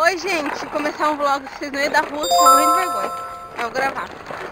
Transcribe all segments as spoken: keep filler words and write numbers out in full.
Oi, gente, começar um vlog vocês no meio da rua, tô morrendo de vergonha. Eu vou gravar.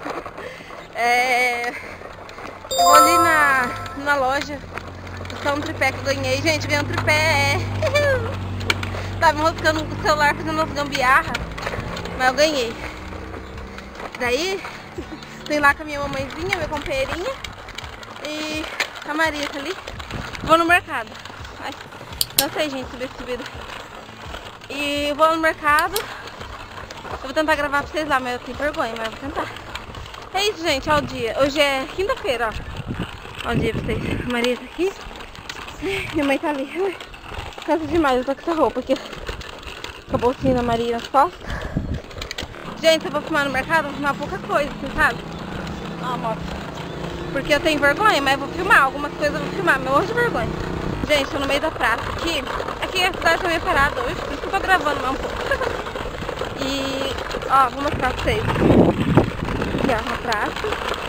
É... Eu vou ali na, na loja buscar um tripé que eu ganhei. Gente, ganhei um tripé. Tava enroscando o celular, fazendo umas gambiarra, mas eu ganhei. Daí, tem lá com a minha mamãezinha, minha companheirinha e a Maria tá ali. Vou no mercado. Ai, cansei, gente, subir essa subida. E vou no mercado. Eu vou tentar gravar pra vocês lá, mas eu tenho vergonha, mas eu vou tentar. É isso, gente, ó o dia. Hoje é quinta-feira, ó. Ó o dia pra vocês. A Maria tá aqui. Minha mãe tá ali. Cansa demais, eu tô com essa roupa aqui. Com a bolsinha da Maria nas costas. Gente, se eu vou filmar no mercado, eu vou filmar pouca coisa, assim, sabe? Ó, moto. Porque eu tenho vergonha, mas eu vou filmar. Algumas coisas eu vou filmar, mas eu morro de vergonha. Gente, tô no meio da praça aqui. Aqui a cidade tá meio parada hoje, por isso que eu tô gravando mais um pouco. E, ó, vou mostrar pra vocês. Aqui, ó, na praça.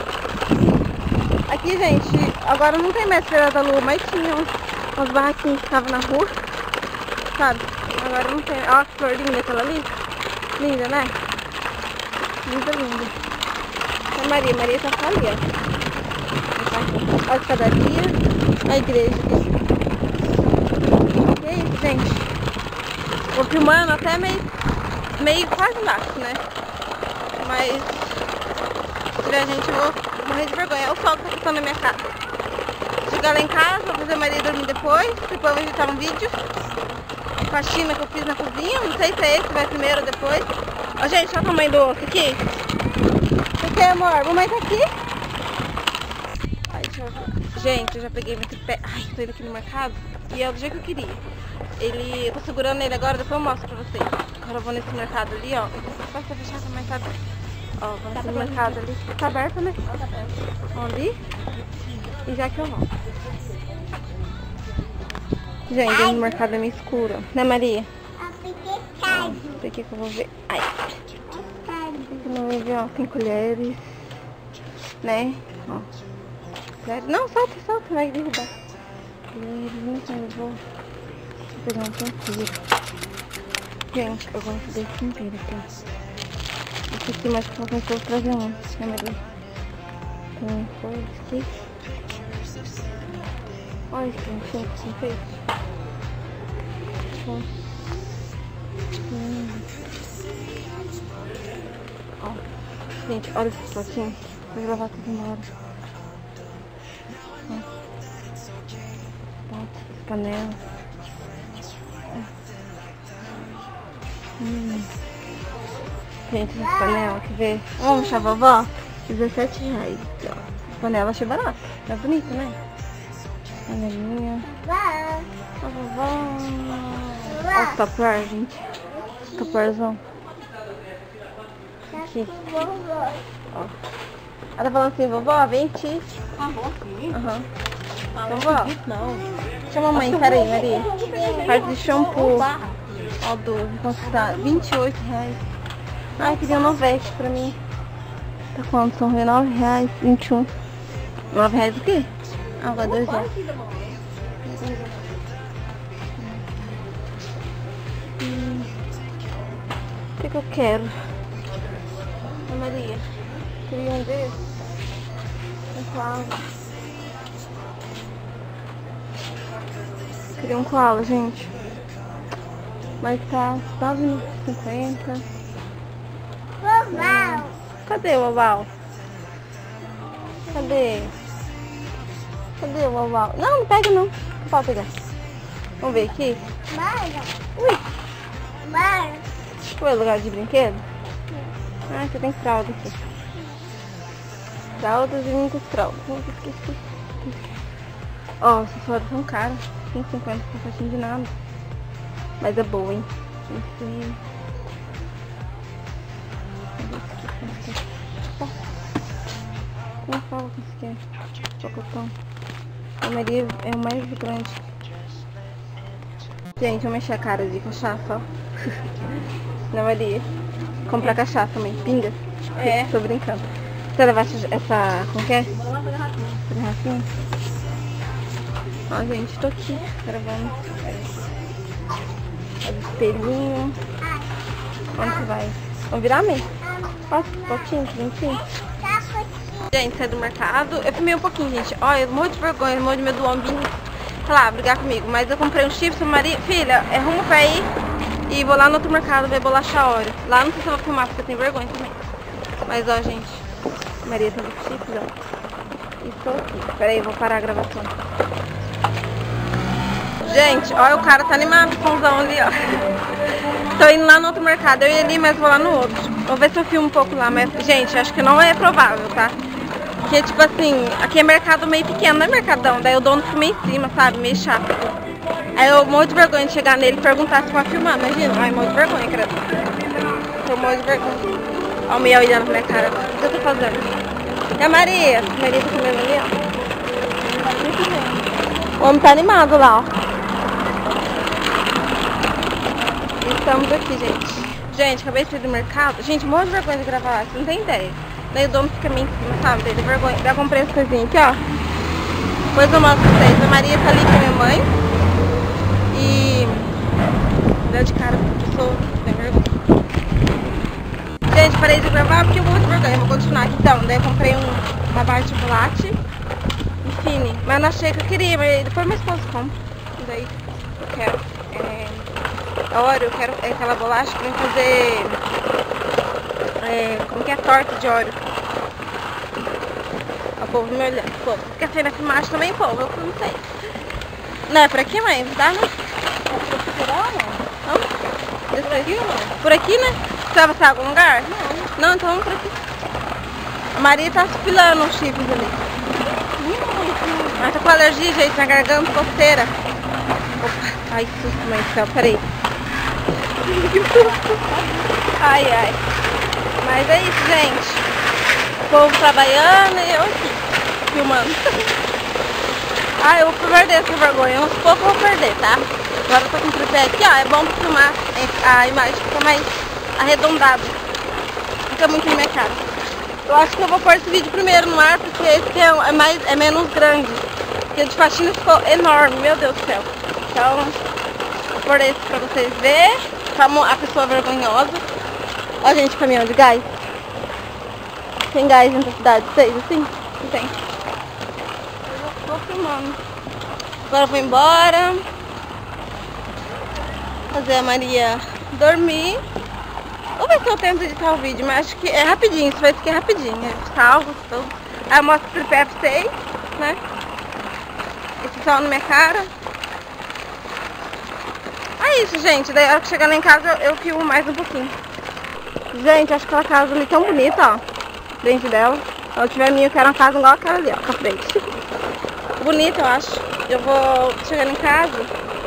Aqui, gente, agora não tem mais Feira da Lua, mas tinha uns, uns barraquinhos que estavam na rua, sabe? Agora não tem. Ó, que flor linda aquela ali. Linda, né? Linda, linda. A Maria, Maria tá só ali, ó. A escadaria, a igreja aqui. E é isso, gente. Vou filmando até meio, meio quase embaixo, né? Mas se tiver gente, eu vou morrer de vergonha. É o sol que tá passando na minha casa. Chegar lá em casa, vou fazer a Maria dormir depois. Depois eu vou editar um vídeo. Faxina que eu fiz na cozinha. Não sei se é esse, vai primeiro ou depois. Ó, gente, olha o tamanho do osso aqui. O que, amor? Mamãe tá aqui? Ai, deixa eu ver. Gente, eu já peguei meu tripé. Ai, tô indo aqui no mercado. E é do jeito que eu queria. Ele, eu tô segurando ele agora, depois eu mostro pra vocês. Agora eu vou nesse mercado ali, ó. Vai ser fechado, mas tá aberto. Ó, vou nesse mercado ali. Tá aberto, né? Tá aberto. Vamos ali. E já que eu volto. Gente, o mercado é meio escuro. Né, Maria? Esse aqui que eu vou ver. Ai. Aqui no meio, ó, tem colheres. Né? Ó. Colheres. Não, solta, solta, vai derrubar. Colheres, não sei, eu vou pegar um tempero. Gente, eu gosto desse tempero aqui. Esse aqui, mas que eu vou trazer um. Né, Maria? Tem coisa aqui. Olha esse cantinho que você fez. Hum. Ó, gente, olha esse potinho. Vou levar tudo embora. Ó. Potes, panela. Hum. Gente, essa panela, quer ver? Vamos achar a vovó? dezessete reais. Ó. A panela achei barata. É bonita, né? Panelinha. A vovó. Olha o topper, gente. Topperzão. Aqui. Ó. Ela tá falando assim, vovó, vem te. Ah, vou aqui? Aham. Ah, vovó. Não. Chama a mãe, peraí, Maria. Parte de shampoo. Ó, doze. Quanto tá? vinte e oito reais. Ai, queria um novete pra mim. Tá quanto? São nove reais, vinte e um. nove reais o quê? Ah, vai dois reais. Hum. O que que eu quero? A Maria. Queria um desses. Um koala. Queria um koala, gente. Mas tá nove reais e cinquenta. Oval. Cadê o oval? Cadê? Cadê o oval? Não, não pega não. Não pode pegar. Vamos ver aqui. Mara. Ui. Mara. Foi lugar de brinquedo? Ah, você tem fralda aqui. Fraldas e muitas fraldas. Ó, oh, essas fraldas são caras. cinco e cinquenta por faixinha de nada. Mas é boa, hein? Esse... Como fala que isso aqui é? Chocotão. A Maria é o mais grande. Gente, vou mexer a cara de cachaça, ó. Na Maria. Comprar cachaça também. Pinga. É. Tô brincando. Você levar essa... Como que é? Vou lá pegar ratinho. Garrafinha? Ó, gente, tô aqui gravando. Olha o espelhinho. Onde você vai? Vamos virar mesmo? Nossa, potinho, bonitinho. Gente, saí do mercado. Eu filmei um pouquinho, gente. Olha, eu morro de vergonha, morro de medo do homem vir, sei lá, brigar comigo. Mas eu comprei um chips, Maria. Filha, é rumo pra ir. E vou lá no outro mercado ver bolacha Oreo. Lá não sei se eu vou filmar, porque eu tenho vergonha também. Mas, ó, gente. Maria tá no chips, ó. Estou aqui. Pera aí, vou parar a gravação. Gente, olha, o cara tá animado, o somzão ali, ó. Tô indo lá no outro mercado. Eu ia ali, mas vou lá no outro. Vou ver se eu filmo um pouco lá. Mas, gente, acho que não é provável, tá? Porque, tipo assim, aqui é mercado meio pequeno, não é mercadão. Daí o dono fica meio em cima, sabe? Meio chato. Aí eu morro de vergonha de chegar nele e perguntar se pode filmar. Imagina. Ai, morro de vergonha, credo. Tô morro de vergonha. Olha o Miel olhando pra minha cara. O que eu tô fazendo? E a Maria? A Maria tá comendo ali, ó. O homem tá animado lá, ó. Estamos aqui, gente. Gente, acabei de sair do mercado. Gente, morro de vergonha de gravar lá, você não tem ideia. Daí o dono fica meio em cima, sabe? Daí de vergonha. Já comprei as coisinhas aqui, ó. Depois eu mostro pra vocês. A Maria tá ali com a minha mãe. E... deu de cara porque eu sou sem vergonha. Gente, parei de gravar porque eu morro de vergonha. Eu vou continuar aqui então. Daí eu comprei um, uma barra de chocolate. Enfim, mas não achei que eu queria. Mas depois meu esposo compra. E daí eu quero. É... A Oreo, eu quero é aquela bolacha que vem fazer, é, como que é, torta de Oreo. O povo me olhando, povo, fica feio na filmagem também, povo, eu não sei. Não, é por aqui, mãe? Dá, né? Não? Por aqui, não? Por aqui, né? Você vai passar em algum lugar? Não. Não, então vamos por aqui. A Maria tá espilhando os chifres ali. Ela tá com alergia, gente, na garganta, coceira. Opa, ai, susto, mãe do céu, peraí. Ai, ai. Mas é isso, gente. O povo trabalhando e eu aqui, filmando. Ai, eu vou perder essa vergonha. Uns poucos eu vou perder, tá? Agora eu tô com o tripé aqui, ó. É bom pra filmar. A imagem fica mais arredondada. Fica muito na minha cara. Eu acho que eu vou pôr esse vídeo primeiro no ar, porque esse é, é, mais, é menos grande. Porque o de faxina ficou enorme, meu Deus do céu. Então, vou pôr esse pra vocês verem. A pessoa vergonhosa. Ó, gente, caminhão de gás. Tem gás dentro da cidade, vocês assim? Não tem. Eu vou filmando. Agora eu vou embora. Fazer a Maria dormir. Vou ver se eu tento editar o vídeo, mas acho que é rapidinho. Isso vai ser rapidinho. Eu salvo tudo. Aí eu mostro o tripé pra vocês, né? Esse sol na minha cara. É isso, gente. Daí a hora que chegar lá em casa eu, eu filmo mais um pouquinho. Gente, acho que aquela casa ali tão bonita, ó. Frente dela. Se ela tiver minha, eu quero uma casa igual aquela ali, ó, com a frente. Bonita, eu acho. Eu vou chegar em casa.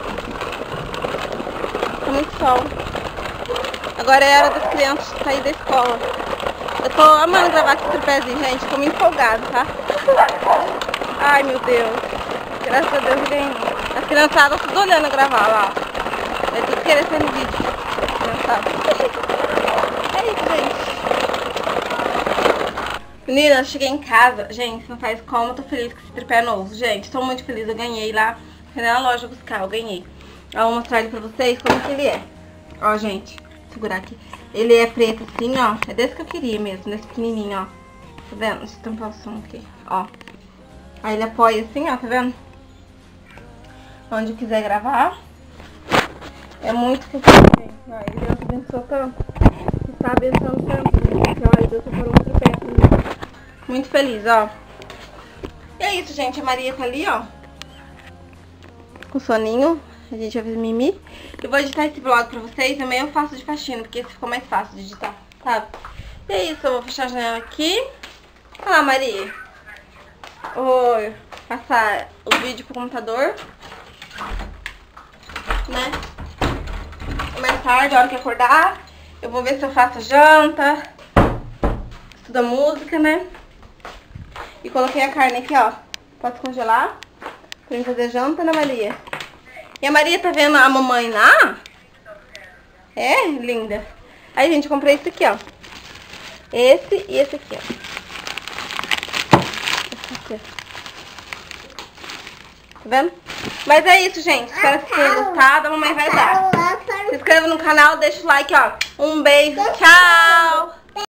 Tá muito sol. Agora é hora das crianças sair da escola. Eu tô amando gravar com esse tripézinho, gente. Tô muito empolgada, tá? Ai, meu Deus. Graças a Deus ganhei. As criançadas tudo olhando eu gravar lá, ó. É tudo querer ser no vídeo. Criançada. É isso, gente. Menina, eu cheguei em casa. Gente, não faz como. Eu tô feliz com esse tripé novo. Gente, tô muito feliz. Eu ganhei lá. Fui na loja buscar. Eu ganhei. Eu vou mostrar ele pra vocês como que ele é. Ó, gente. Vou segurar aqui. Ele é preto assim, ó. É desse que eu queria mesmo. Desse pequenininho, ó. Tá vendo? Deixa eu tampar o som aqui. Ó. Aí ele apoia assim, ó. Tá vendo? Onde eu quiser gravar. É muito fofinho, gente. Ó, ele Deus abençoou tanto. Está abençoando tanto, gente. Olha, Deus tá falando muito perto. Muito feliz, ó. E é isso, gente. A Maria tá ali, ó. Com soninho. A gente vai fazer mimi. Eu vou editar esse vlog pra vocês. Também eu faço de faxina, porque esse ficou mais fácil de editar, sabe? E é isso. Eu vou fechar a janela aqui. Olha lá, Maria. Vou passar o vídeo pro computador. Né? Mais tarde, a hora que acordar, eu vou ver se eu faço janta, estudo música, né? E coloquei a carne aqui, ó. Pode congelar pra mim fazer janta, né, Maria? E a Maria tá vendo a mamãe lá? É, linda. Aí, gente, eu comprei esse aqui, ó. Esse e esse aqui, ó. Esse aqui, ó. Tá vendo? Mas é isso, gente. Espero que vocês tenham gostado. A mamãe vai dar. Se inscreve inscreva no canal, deixa o like, ó. Um beijo, tchau!